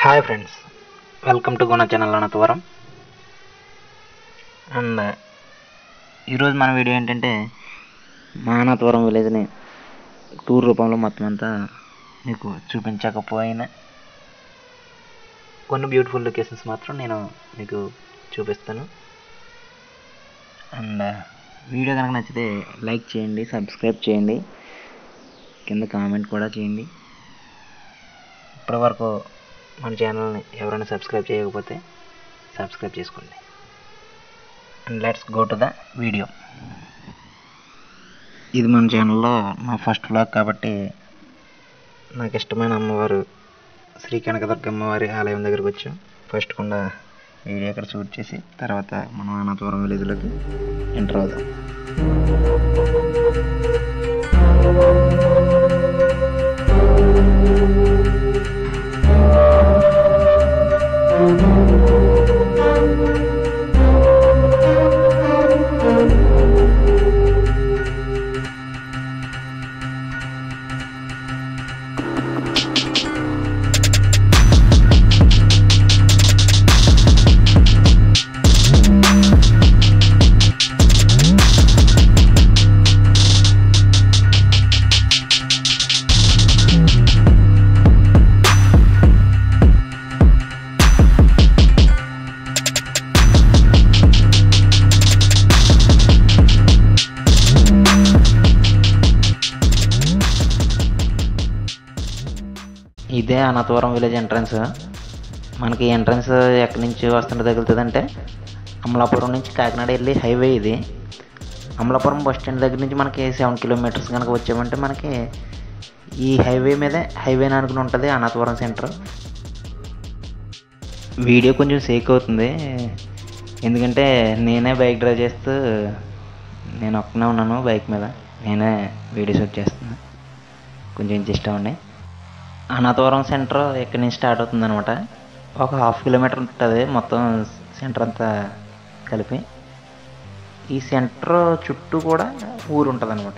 Hi friends, welcome to Guna channel Anantavaram. And ఈరోజు మన video ఏంటంటే మా అనంతవరం విలేజ్ని టూర్ రూపంలో మొత్తం అంతా మీకు చూపించకపోయినా కొన్ని బ్యూటిఫుల్ లొకేషన్స్ మాత్రం నేను మీకు చూపిస్తాను. అండ్ వీడియో కనుక నచ్చితే లైక్ చేయండి, సబ్స్క్రైబ్ చేయండి, కింద కామెంట్ కూడా చేయండి. ఇప్పటివరకు మన ఛానల్ని ఎవరైనా సబ్స్క్రైబ్ చేయకపోతే సబ్స్క్రైబ్ చేసుకోండి. And let's go to the video. ఇది మన ఛానల్లో నా ఫస్ట్ వ్లాగ్ కాబట్టి నాకు ఇష్టమైన అమ్మవారు శ్రీ కనకదుర్గ అమ్మవారి ఆలయం దగ్గరికి వచ్చాం. ఫస్ట్ కూడా వీడియో అక్కడ షూట్ చేసి తర్వాత మనం అనంతపురం విలేజ్లోకి ఎంటర్ అవుదాం. ఇదే అనంతపురం విలేజ్ ఎంట్రన్స్. మనకి ఎంట్రన్స్ ఎక్కడి నుంచి వస్తుంటే తగులుతుందంటే అమలాపురం నుంచి కాకినాడ వెళ్ళి హైవే ఇది. అమలాపురం బస్ స్టాండ్ దగ్గర నుంచి మనకి 7 కిలోమీటర్స్ కనుక వచ్చామంటే మనకి ఈ హైవే మీదే హైవేని అనుకుని ఉంటుంది అనంతపురం సెంటర్. వీడియో కొంచెం షేక్ అవుతుంది ఎందుకంటే నేనే బైక్ డ్రైవ్ చేస్తూ నేను ఒక్కనే ఉన్నాను బైక్ మీద, నేనే వీడియో షూట్ చేస్తున్నాను. కొంచెం అడ్జస్ట్ అవ్వండి. అనంతపురం సెంటర్ ఎక్కడి నుంచి స్టార్ట్ అవుతుంది అనమాట. ఒక 1/2 కిలోమీటర్ ఉంటుంది మొత్తం సెంటర్ అంతా కలిపి. ఈ సెంటర్ చుట్టూ కూడా ఊరు ఉంటుంది అనమాట.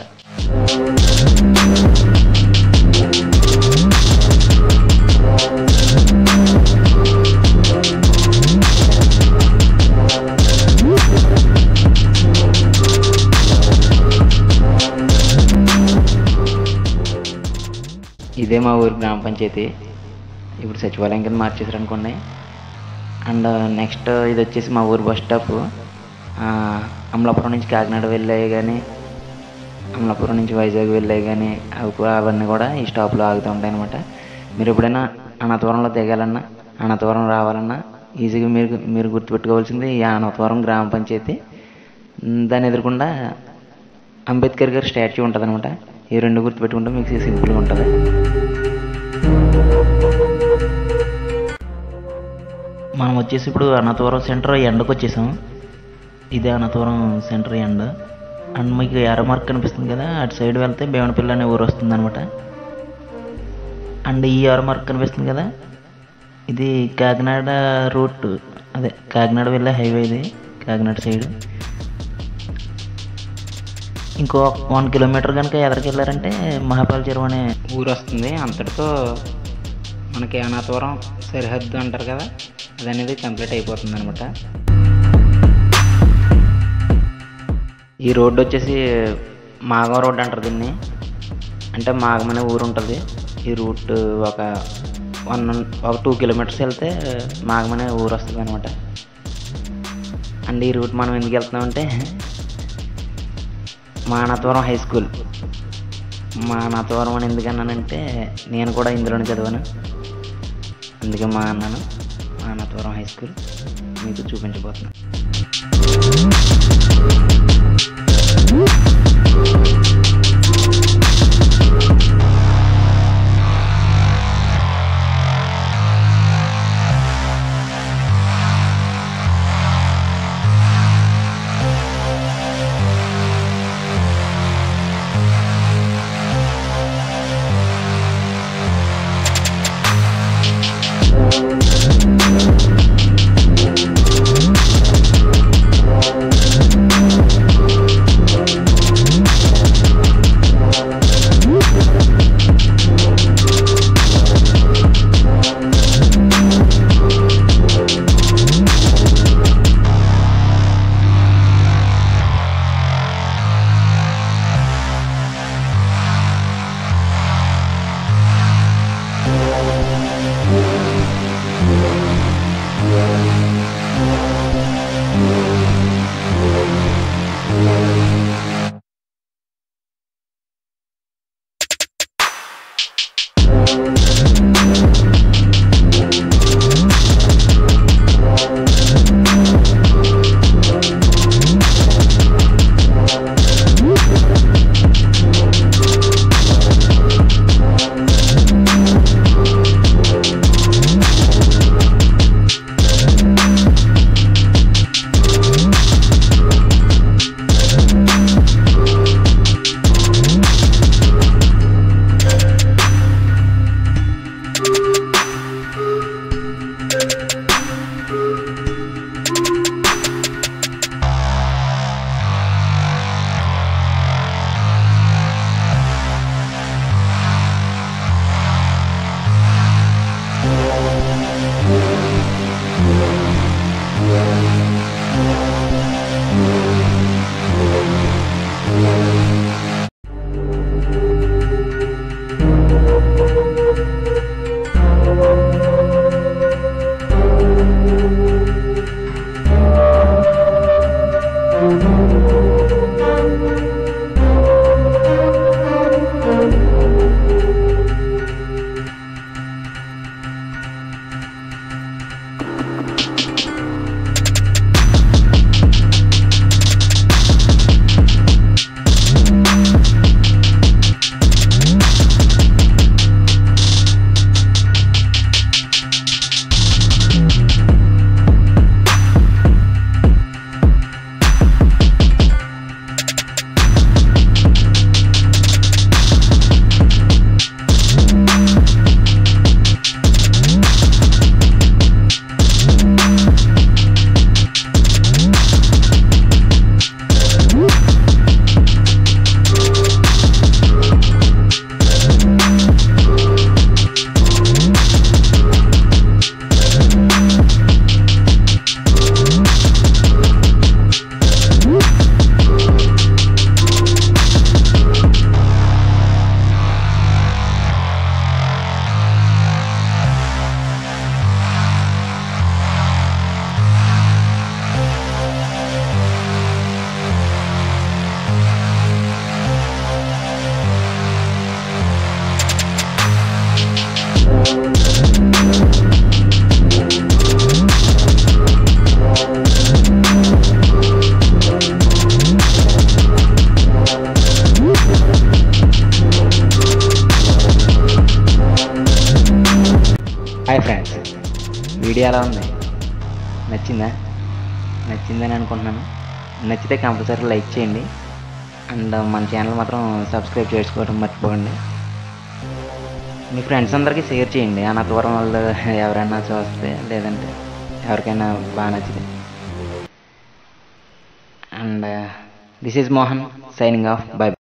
ఇదే మా ఊరు గ్రామ పంచాయతీ. ఇప్పుడు సచివాలయం కింద మార్చేసారు అనుకోండి. అండ్ నెక్స్ట్ ఇది వచ్చేసి మా ఊరు బస్ స్టాప్. అమలాపురం నుంచి కాకినాడ వెళ్ళాయి కానీ, అమలాపురం నుంచి వైజాగ్ వెళ్ళాయి కానీ అవన్నీ కూడా ఈ స్టాప్లో ఆగుతూ ఉంటాయి అనమాట. మీరు ఎప్పుడైనా అనంతపురంలో దిగాలన్నా, అనంతపురం రావాలన్నా ఈజీగా మీరు గుర్తుపెట్టుకోవాల్సింది ఈ అనంతపురం గ్రామ పంచాయతీ. దాన్ని ఎదురుకుండా అంబేద్కర్ గారి స్టాచ్యూ ఉంటుంది అనమాట. ఈ రెండు గుర్తుపెట్టుకుంటే మీకు సింపుల్గా ఉంటుంది. మనం వచ్చేసి ఇప్పుడు అనంతపురం సెంటర్ ఎండకు వచ్చేసాం. ఇదే అనంతపురం సెంటర్ ఎండ. అండ్ మీకు ఎర్ర మార్క్ కనిపిస్తుంది కదా, అటు సైడ్ వెళ్తే బేవనపల్లి అనే ఊరు వస్తుంది అనమాట. అండ్ ఈ ఎర్ర మార్క్ కనిపిస్తుంది కదా, ఇది కాకినాడ రూట్, అదే కాకినాడ వెళ్ళే హైవే ఇది, కాకినాడ సైడ్. ఇంకో 1 కిలోమీటర్ కనుక ఎదరికి వెళ్ళారంటే మహాపాల చెరువు అనే ఊరు వస్తుంది. అంతటితో మనకి అనంతపురం సరిహద్దు అంటారు కదా, అది అనేది కంప్లీట్ అయిపోతుంది అనమాట. ఈ రోడ్డు వచ్చేసి మాగం రోడ్డు అంటారు దీన్ని. అంటే మాగం అనే ఊరు ఉంటుంది. ఈ రూట్ ఒక 2 కిలోమీటర్స్ వెళ్తే మాగం అనే ఊరు వస్తుంది అనమాట. అండ్ ఈ రూట్ మనం ఎందుకు వెళ్తున్నామంటే మా అనంతపురం హై స్కూల్. మా అనంతపురం అని ఎందుకన్నానంటే నేను కూడా ఇందులోనే చదివాను, అందుకే మా అనంతపురం హై స్కూల్ మీకు చూపించబోతున్నాను. హాయ్ ఫ్రెండ్స్, వీడియో ఎలా ఉంది? నచ్చిందని అనుకుంటున్నాను. నచ్చితే కంపల్సరీ లైక్ చేయండి అండ్ మన ఛానల్ మాత్రం సబ్స్క్రైబ్ చేసుకోవడం మర్చిపోకండి. మీ ఫ్రెండ్స్ అందరికీ షేర్ చేయండి. అనంతపురం వాళ్ళు ఎవరైనా చూస్తే, లేదంటే ఎవరికైనా బాగా నచ్చితే. And this is Mohan signing off. By.